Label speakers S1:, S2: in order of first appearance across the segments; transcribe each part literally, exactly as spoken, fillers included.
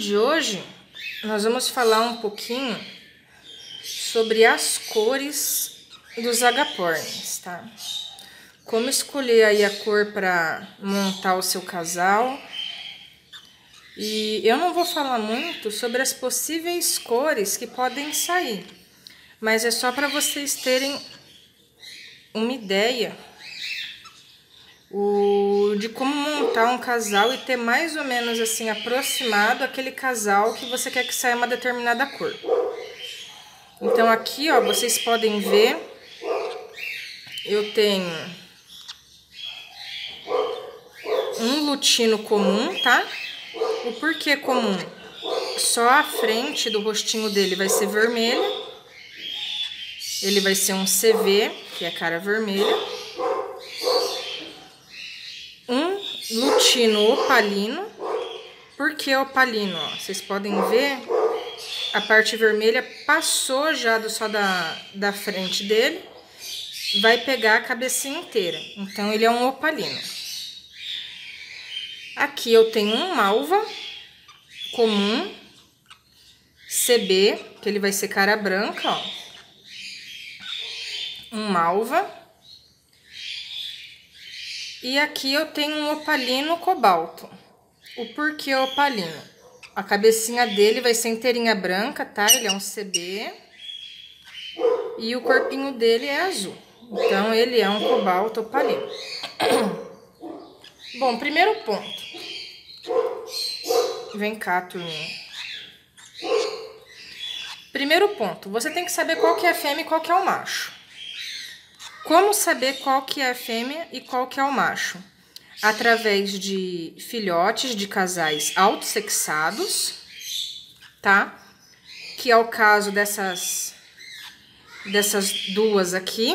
S1: de hoje nós vamos falar um pouquinho sobre as cores dos agapornis, tá? Como escolher aí a cor para montar o seu casal. E eu não vou falar muito sobre as possíveis cores que podem sair, mas é só para vocês terem uma ideia o, de como montar um casal e ter mais ou menos assim aproximado aquele casal que você quer que saia uma determinada cor. Então aqui, ó, vocês podem ver, eu tenho um lutino comum, tá? O porquê comum? Só a frente do rostinho dele vai ser vermelha. Ele vai ser um C V, que é cara vermelha. Um lutino opalino. Por que opalino? Ó, vocês podem ver, a parte vermelha passou já do só da, da frente dele. Vai pegar a cabecinha inteira. Então, ele é um opalino. Aqui eu tenho um malva comum, C B, que ele vai ser cara branca, ó. Um malva. E aqui eu tenho um opalino cobalto. O porquê opalino? A cabecinha dele vai ser inteirinha branca, tá? Ele é um C B. E o corpinho dele é azul. Então, ele é um cobalto opalino. Bom, primeiro ponto. Vem cá, turminha. Primeiro ponto, você tem que saber qual que é a fêmea e qual que é o macho. Como saber qual que é a fêmea e qual que é o macho? Através de filhotes de casais autossexados, tá? Que é o caso dessas, dessas duas aqui.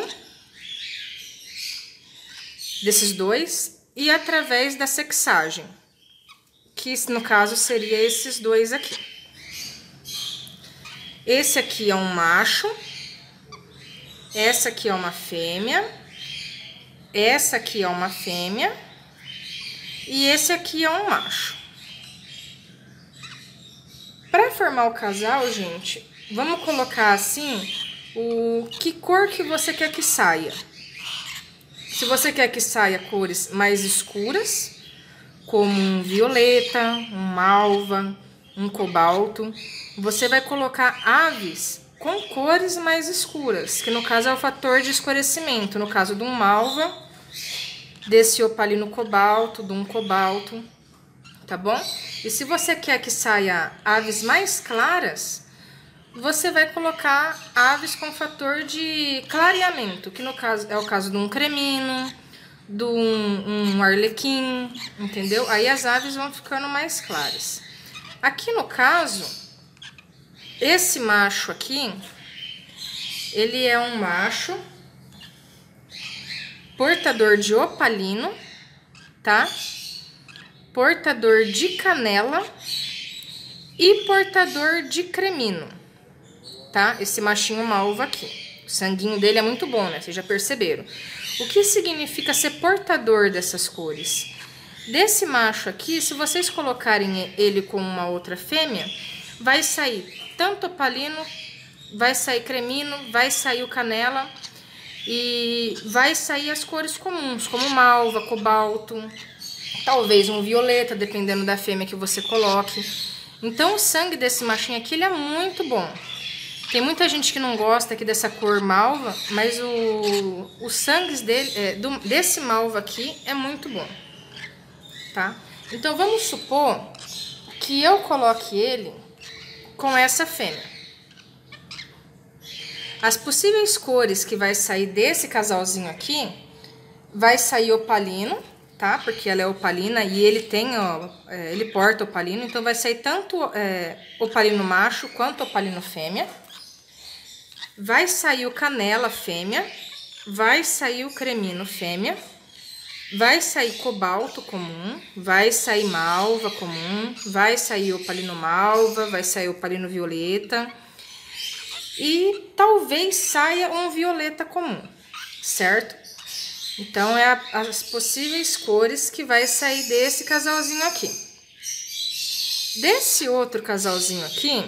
S1: Desses dois. E através da sexagem. Que no caso seria esses dois aqui. Esse aqui é um macho. Essa aqui é uma fêmea. Essa aqui é uma fêmea. E esse aqui é um macho. Para formar o casal, gente, vamos colocar assim, o que cor que você quer que saia. Se você quer que saia cores mais escuras, como um violeta, um malva, um cobalto, você vai colocar aves com cores mais escuras, que no caso é o fator de escurecimento, no caso de um malva, desse opalino cobalto, de um cobalto, tá bom? E se você quer que saia aves mais claras, você vai colocar aves com fator de clareamento, que no caso é o caso de um cremino, de um, um arlequim, entendeu? Aí as aves vão ficando mais claras. Aqui no caso, esse macho aqui, ele é um macho portador de opalino, tá? Portador de canela e portador de cremino, tá? Esse machinho malva aqui. O sanguinho dele é muito bom, né? Vocês já perceberam. O que significa ser portador dessas cores? Desse macho aqui, se vocês colocarem ele com uma outra fêmea, vai sair tanto opalino, vai sair cremino, vai sair o canela e vai sair as cores comuns, como malva, cobalto, talvez um violeta, dependendo da fêmea que você coloque. Então, o sangue desse machinho aqui, ele é muito bom. Tem muita gente que não gosta aqui dessa cor malva, mas o, o sangue dele, é, do, desse malva aqui é muito bom, tá? Então, vamos supor que eu coloque ele com essa fêmea. As possíveis cores que vai sair desse casalzinho aqui, vai sair opalino, tá? Porque ela é opalina e ele tem, ó, é, ele porta opalino, então vai sair tanto é, opalino macho quanto opalino fêmea. Vai sair o canela fêmea, vai sair o cremino fêmea, vai sair cobalto comum, vai sair malva comum, vai sair opalino malva, vai sair opalino violeta e talvez saia um violeta comum, certo? Então, é a, as possíveis cores que vai sair desse casalzinho aqui. Desse outro casalzinho aqui,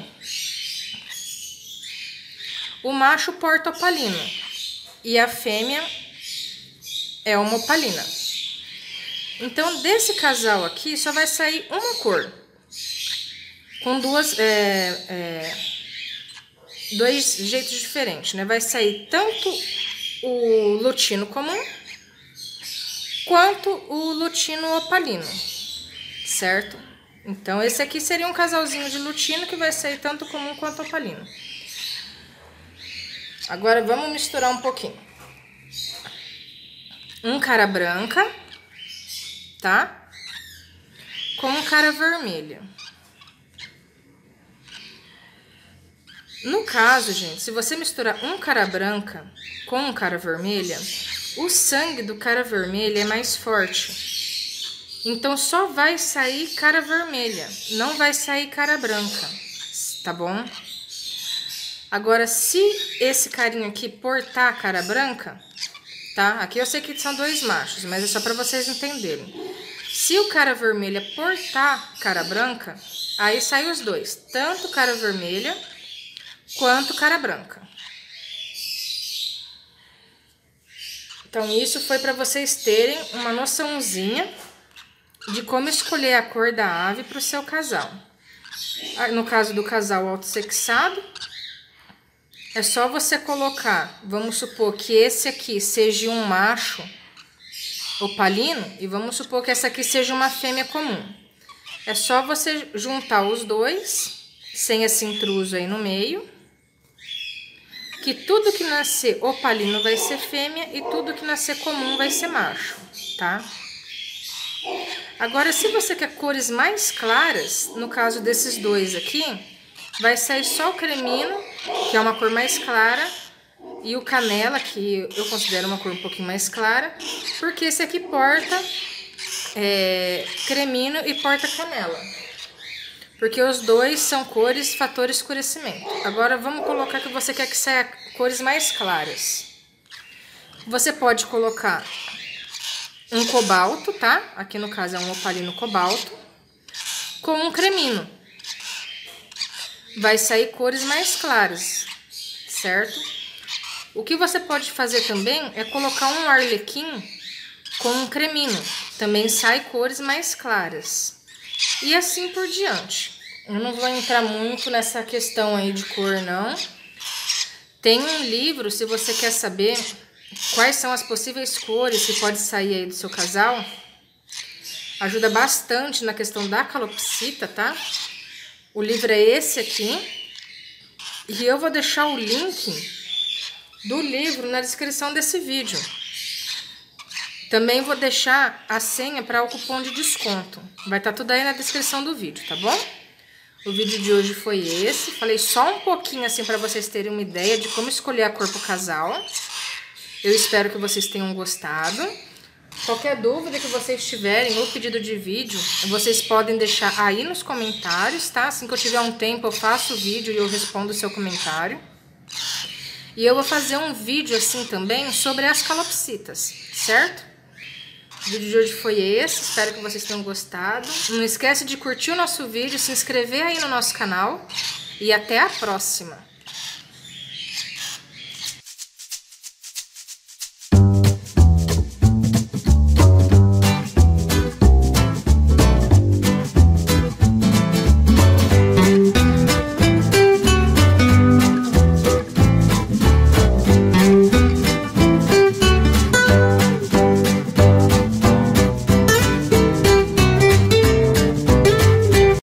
S1: o macho porta opalino e a fêmea é uma opalina. Então, desse casal aqui, só vai sair uma cor. Com duas, é, é, dois jeitos diferentes, né? Vai sair tanto o lutino comum, quanto o lutino opalino, certo? Então, esse aqui seria um casalzinho de lutino que vai sair tanto comum quanto opalino. Agora, vamos misturar um pouquinho. Um cara branca, tá? Com um cara vermelha. No caso, gente, se você misturar um cara branca com um cara vermelha, o sangue do cara vermelha é mais forte. Então, só vai sair cara vermelha, não vai sair cara branca, tá bom? Agora, se esse carinha aqui portar cara branca, tá? Aqui eu sei que são dois machos, mas é só pra vocês entenderem. Se o cara vermelha portar cara branca, aí sai os dois, tanto cara vermelha quanto cara branca. Então, isso foi para vocês terem uma noçãozinha de como escolher a cor da ave para o seu casal. No caso do casal autossexado, é só você colocar, vamos supor que esse aqui seja um macho opalino e vamos supor que essa aqui seja uma fêmea comum. É só você juntar os dois, sem esse intruso aí no meio, que tudo que nascer opalino vai ser fêmea e tudo que nascer comum vai ser macho, tá? Agora, se você quer cores mais claras, no caso desses dois aqui, vai sair só o cremino, que é uma cor mais clara, e o canela, que eu considero uma cor um pouquinho mais clara, porque esse aqui porta é, cremino e porta canela. Porque os dois são cores, fator escurecimento. Agora, vamos colocar que você quer que saia cores mais claras. Você pode colocar um cobalto, tá? Aqui no caso é um opalino cobalto, com um cremino. Vai sair cores mais claras, certo? O que você pode fazer também é colocar um arlequim com um cremino. Também sai cores mais claras. E assim por diante. Eu não vou entrar muito nessa questão aí de cor, não. Tem um livro, se você quer saber quais são as possíveis cores que pode sair aí do seu casal. Ajuda bastante na questão da calopsita, tá? O livro é esse aqui. E eu vou deixar o link do livro na descrição desse vídeo. Também vou deixar a senha para o cupom de desconto. Vai estar tudo aí na descrição do vídeo, tá bom? O vídeo de hoje foi esse. Falei só um pouquinho assim para vocês terem uma ideia de como escolher a cor pro casal. Eu espero que vocês tenham gostado. Qualquer dúvida que vocês tiverem ou pedido de vídeo, vocês podem deixar aí nos comentários, tá? Assim que eu tiver um tempo eu faço o vídeo e eu respondo o seu comentário. E eu vou fazer um vídeo assim também sobre as calopsitas, certo? O vídeo de hoje foi esse, espero que vocês tenham gostado. Não esquece de curtir o nosso vídeo, se inscrever aí no nosso canal e até a próxima!